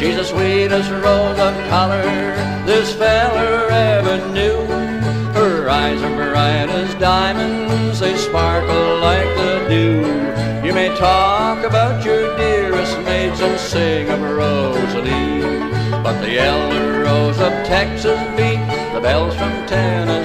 She's the sweetest rose of color this feller ever knew. Her eyes are bright as diamonds, they sparkle like the dew. You may talk about your dearest maids and sing of Rosalie, but the elder rose of Texas beat the bells from Tennessee.